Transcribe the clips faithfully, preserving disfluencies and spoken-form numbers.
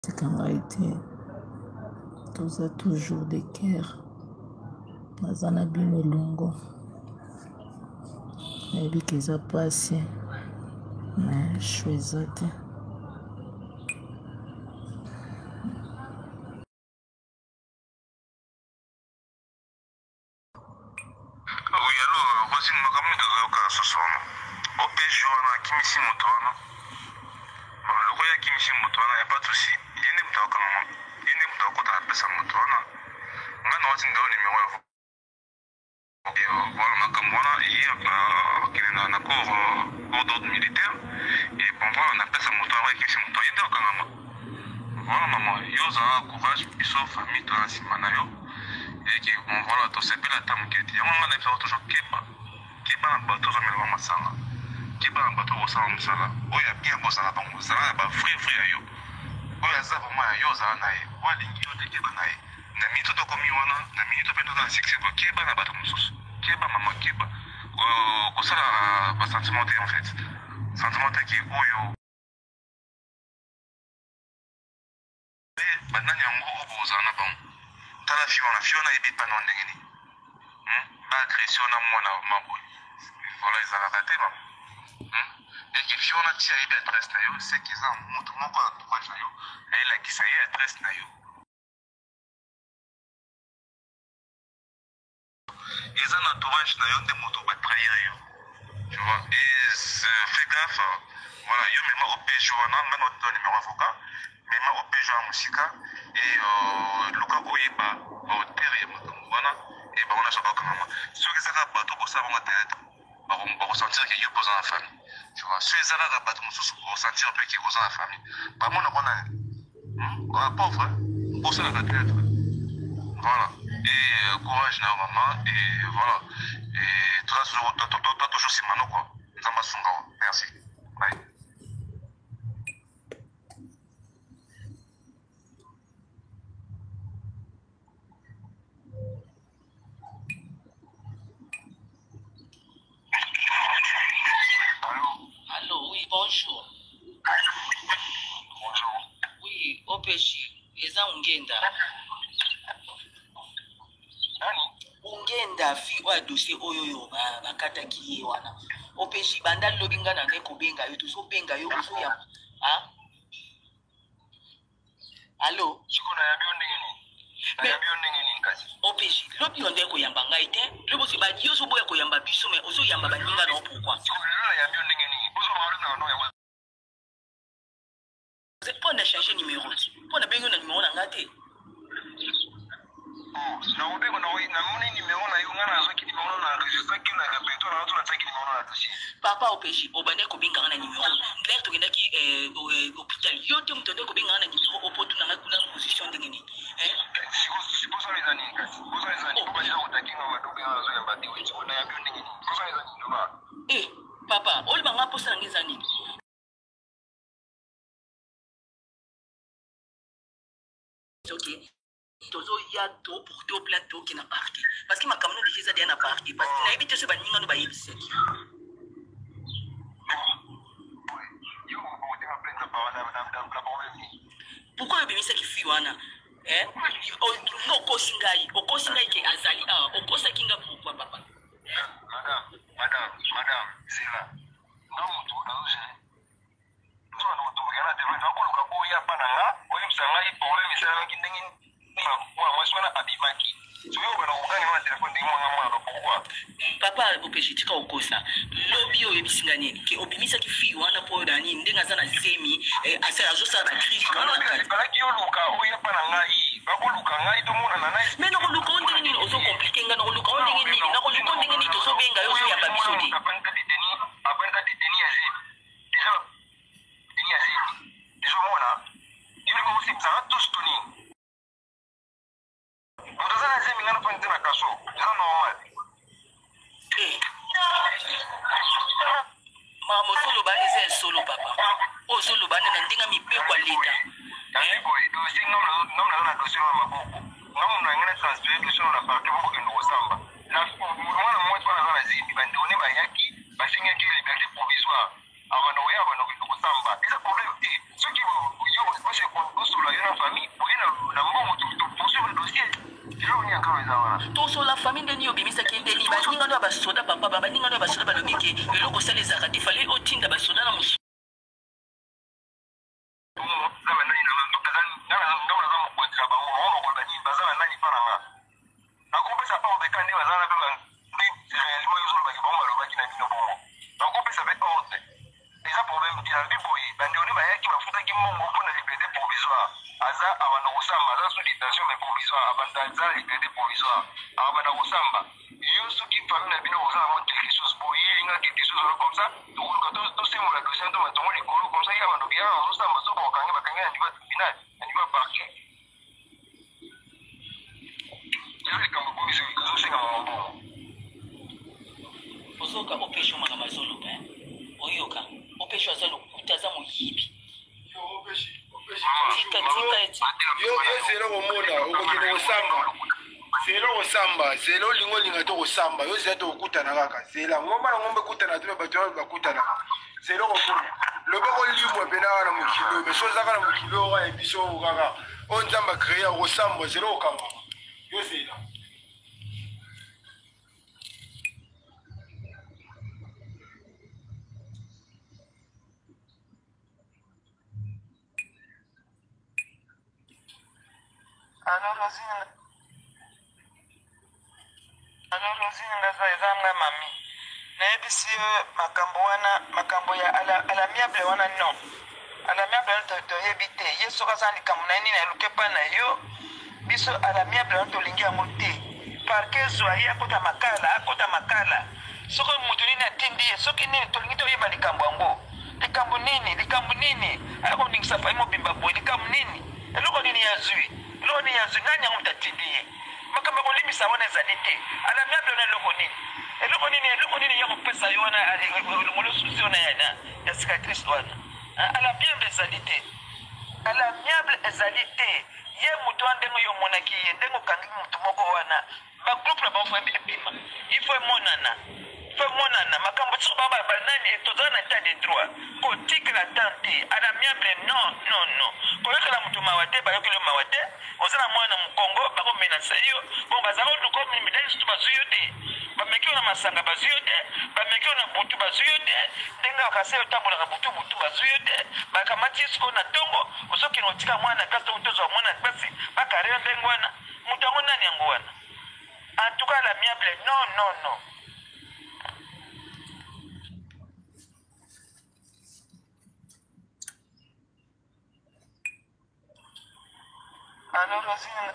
été tous toujours des cœurs. Nazana bino longo. Ebi keza passé. Mais chouezate. Dossier oyoyo bakata kiye wana opeshi banda lobinga na ndeko benga yo tuso benga yo so ya ah allo chikona ya bionde ngeni ya bionde ngeni kazi opeshi lobi onde ko yamba ngai te lobo si ba dio so boya ko yamba biso me ozo yamba baninga na opokwa chikona ya bionde ngeni ozo ma na no ya c'est pas na changer numéro pour na benga na numéro na ngate na ubego na na muni nimeona yungana zo kidi nimeona na register kina ya beto na watu nataki nimeona na tashi papa opeshi obane ko binga na numero clair to kindaki eh hospital yote mtonde ko binga na numero opotu na kuna position ndengeni eh siko siko sana nani kasi siko sana nani kwa sababu utaki na watu binga zo ya mbadi wewe kuna ya bionde ngini siko sana nani ndo ba eh papa oli banga posta ngiza nini okay tozo ya to pour to plateau qui na parti parce que ma caméra déjà ça na parti parce que na éviter ce baninga no ba yebise pourquoi bimisa ki fiwana eh no kosingai okosingai ke azali ah okosa kinga pourquoi papa madame madame madame c'est là non mutu na uje tuzo na mutu yana de na ko luka ko ya pananga oyo msanga i problème isala kindengin papa opejitika okosa lobi oyo ebisinga nini ke obimisa ki fi wana po dani ndenga za na zemi asa azo sa ba crise wana kala ki oluka oya pana ngai ba koluka ngai to mona na nai mais no koluka ndenge nini ozo compliquer nga no koluka ndenge nini na koluka ndenge nini to so benga yo ya ba bisodi apanta de deni apanta de deni azi déjà deni azi déjà mona il faut aussi ça tous tuni Mtazana zemi ngana pande na kaso. Jana normal. Eh. Mama solo bani ze solo papa. O solo bani na ndinga mipe kwa leta. Eh boy, do singa namna na dossier wa maboko. Ngamu na ngana transfer dossier na parke mbo kendo samba. Na mwana mmoja kwa na zimi bandi one ba yaki basinga ki liberté provisoire. Abana oya abana kendo samba. Ila problème ti. Ce qui vous yo moi c'est pour solo ya na famille pour na mbongo to poursuivre le dossier. Yo ni akaba zawana. To so la famille de ni obimisa kendeli ba ninga ndo basoda papa ba ninga ndo basoda ba lobiki eloko sale za kati fallait otinda basoda na musu. Zama nani na ndo kazani na ndo na zamu kwa tsaba ngo ngo kwa bani bazana nani paranga. Na kumpesa pa obekani bazana pe ndi réellement yo zo ba ki bomba lo ba ki na bino bongo. Na kumpesa pe ordre. Eza problème di la biboyi bandi oni ba yaki bafuta ki mongo pona liberté provisoire. Aza abana kusamba aza sous détention mais provisoire abanda za liberté provisoire abana kusamba yo soki famille na bino oza mo quelque chose boyi linga quelque chose comme ça to ko to to se mo la question to matongo likolo comme ça ya bando bien ozo samba zo ko kanga bakanga ndi ba final ndi ba parquet ya le kambo ko biso ko se ngama mambo ozoka opesho maka mazolo pe oyoka opesho azalo kutaza mo yibi yo opeshi yo yo zero komona okokende kosamba zero kosamba zero olingo olinga to kosamba yo zero tokutana kaka zela ngomba na ngombe kutana to bato bakutana zero komona loboko limwe pena wana mokilo me soza kana mokilo wa ebiso kaka on nzamba créer kosamba zero okanga yo zela Alors Rosine Alors Rosine ngaza ezanga mami na ebisi makambo wana makambo ya ala alamiable wana non alamiable to to ebite yeso kaza likambo na nini na luke pa na yo biso alamiable wana to lingi yango te parquet zwa ya kota makala akota makala soko mutu nini atindi soki nini to lingi to yeba likambo yango likambo nini likambo nini ako ningisa fa mo bimba boy likambo nini eloko nini yazui eloko nini yazui nani yango mtatindi makambo ko limisa wana ezalite alamiable wana eloko nini eloko nini eloko nini ya kopesa yo wana ngolo susi wana yana ya cicatrice wana alamiable ezalite alamiable ezalite ye mutu andengo yo monaki ye ndengo kangi mutu moko wana ba groupe na ba fo ebima il faut monana faut monana makambo tso baba banani etozana état de droit ko tika la tante alamiable non non non ko yekala mutu mawate ba yokelo mawate ozana mwana mkongo bako menace yo bon bazako luko mimidai stu bazuyo te bamekio na masanga bazuyo te bamekio na butu bazuyo te ndenga wakase otambola ka butu butu bazuyo te bakamati siko na tongo osoki no tika mwana kasto utozo mwana basi bakareo ndengwana mutu ngo nani yango wana en tout cas l'amiable non non non Alors Rosine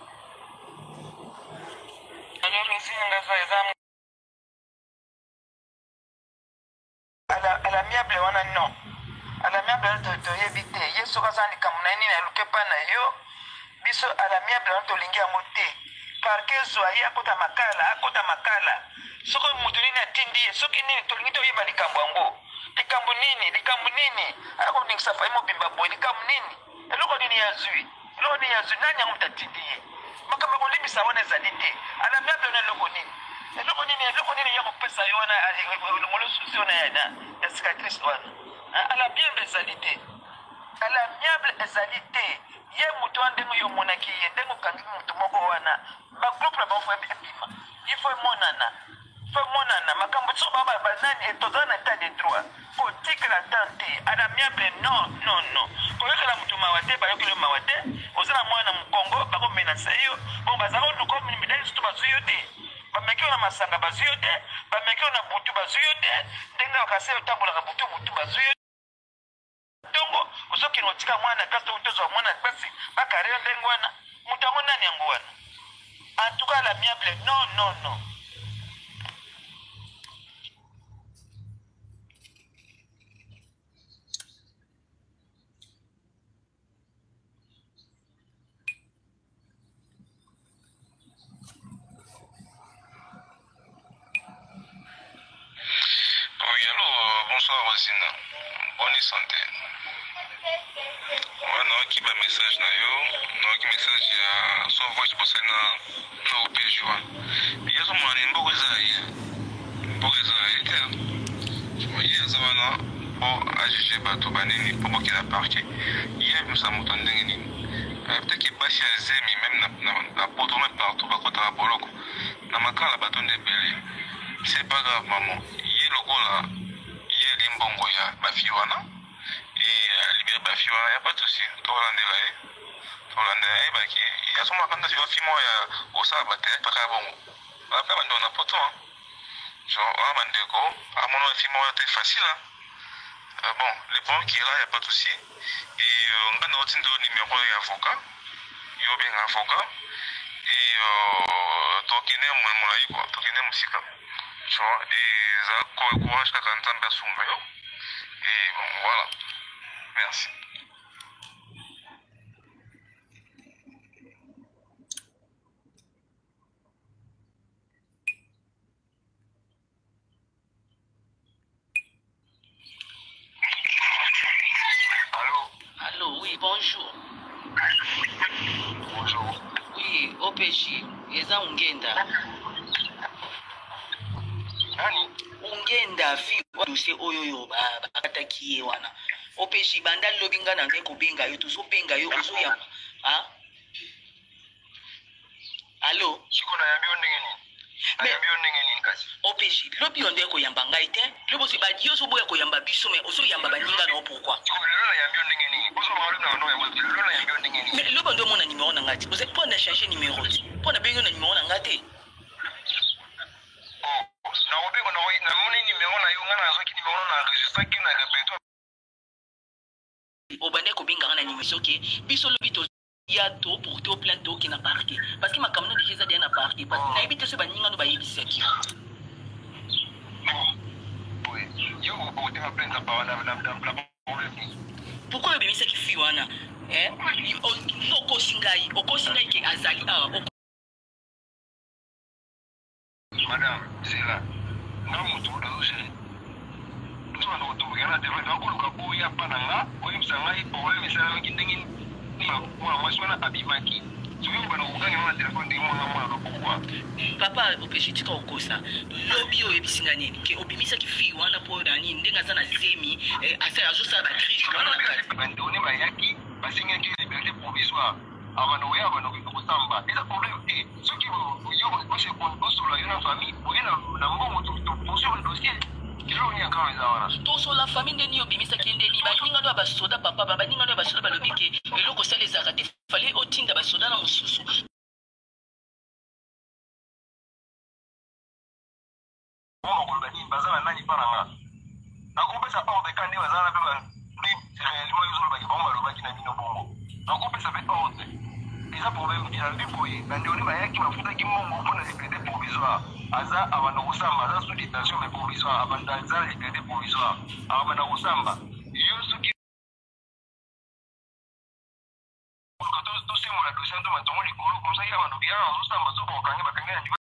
Alors Rosine ngaza ezam ala alamiable wana non alamiable to to yebite yeso kaza likambo na nini na luke pa na yo biso alamiable wana to lingi yango te parquet zwa ya kota makala akota makala soko mutu nini atindi soki nini to lingi to yeba likambo yango likambo nini likambo nini ako ningisa fa mo bimba boy likambo nini eloko nini yazui eloko nini yazui nani yango mtatindi makambo ko limisa wana ezalite alamiable wana eloko nini eloko nini eloko nini ya kopesa yo wana ngolo susi wana yana ya cicatrice wana alamiable ezalite alamiable ezalite ye mutu andengo yo monaki ye ndengo kangi mutu moko wana ba groupe na ba fo ebima il faut monana faut monana makambo tso baba banani etozana état de droit ko tika la tante alamiable non non non ko yekala mutu mawate ba yokelo mawate ozana mwana mkongo bako menace yo bon bazako luko mimidai stu bazuyo te bamekio na masanga bazuyo te bamekio na butu bazuyo te ndenga wakase otambola ka butu butu bazuyo tongo osoki no tika mwana kasto utozo mwana basi bakareo ndengwana mutu ngo nani yango wana en tout cas l'amiable non non non Oui, alors, bonsoir Rosine. Bonne santé. Ouais, non, qui m'a message na yo, non, qui message ya son voice pour ça na na O P J wa. Il y a son mani mboko za yi. Mboko za yi te. Ouais, il y a ça na pour ajuger bateau banini pour boki la parquet. Hier nous sommes entendus nini. Peut-être qu'il passe à Zemi même na na poto même partout ba kota boloko. Na makala bateau de belé. C'est pas grave maman. Hier le gars là, hier limbongo ya bafiwana et libérer bafiwana y a pas de souci. Tolande là. Tolande eh ba ki ya soma kanda si bafimo ya osaba te pa ka bon. Ba pa ndo na poto. Genre, ah, Mandeko, à mon avis, c'est facile. Hein? Euh, bon, les bons qui est là, il n'y a pas de souci. Et on a notre numéro d'avocat. Il y a bien un avocat. Et donc, il y a un moyen quoi. Donc, il y a un musique. Tu vois, et ça a courage à quand on a et bon, voilà. Merci. Allô, oui, bonjour. Bonjour. Oui, O P J, eza ungenda. Nani? Ungenda fi waduse oyoyo baba katakiye wana. O P J banda lobinga na ngeko benga yo tuzo benga yo uzo ya. Ha? Allô? Chiko na yambio ndenge nini? Na yambio ndenge nini kasi? O P J, lobi onde ko yamba ngai te. Lobo se ba dio so boya ko yamba biso me ozo yamba baninga na pourquoi? Chiko lelo na yambio ndenge nini? Bozo malu na ndo yambio lelo na yambio ndenge nini? Mais lobo ndo mona numéro na ngati. Vous êtes pas na changer numéro. Pour na bengo na numéro na ngati. Oh, na obengo na na moni numéro na yo ngana zo ki numéro na registre ki na répéto. Obande ko benga na numéro ke biso lobi to ya to pour to plainte to ki na parquet parce que ma kamna déjà déjà na parquet parce que na ebite se baninga no ba yebisa ki. Oui, yo o te ma plainte pa na na na problème. Pourquoi le bébé c'est qui fi wana? Eh? O ko singai, o ko singai ke azali ah. Madame, c'est là. Non, mon tour de l'ocean. Nous sommes en retour. Il y a des gens qui ont dit que Pananga, ou ils sont là, ils ont dit que c'est qui n'engin. Moi, moi, je suis là à Bimaki. Tu veux pas nous gagner un téléphone de moi, moi, pourquoi? Papa, au péché, tu as au ça. Lobby au ebisingani, qui obimisa qui fi wana po dani, ndenga zana zemi, asa ajo sa ba crise. On donne ma yaki, parce qu'il y a une liberté provisoire. Avant ya bano ko samba eza problème et ceux qui yo ko se ko so la une famille pour na na mbongo to to poser le dossier kilo ni akawa za wana to so la famille ndeni yo bimisa kende ni ba ninga ndo ba soda papa baba ninga ndo ba soda ba lobike eloko sale za kate fallait otinda ba soda na mususu on ko ba ni bazana nani paranga na ko pesa ordre kandi bazana pe ba ni réellement yo ba ki bomba lo ba ki na bino bongo na ko pesa pe ordre. Déjà problème il a vu boy na ndio ni bayaki mafuta kimongo pour la liberté provisoire aza abana kusamba aza sous détention mais provisoire abanda za liberté provisoire abana kusamba yo suki ko to to se mo la dossier to matongo likolo comme ça ya bandu bia kusamba so ko kanga bakanga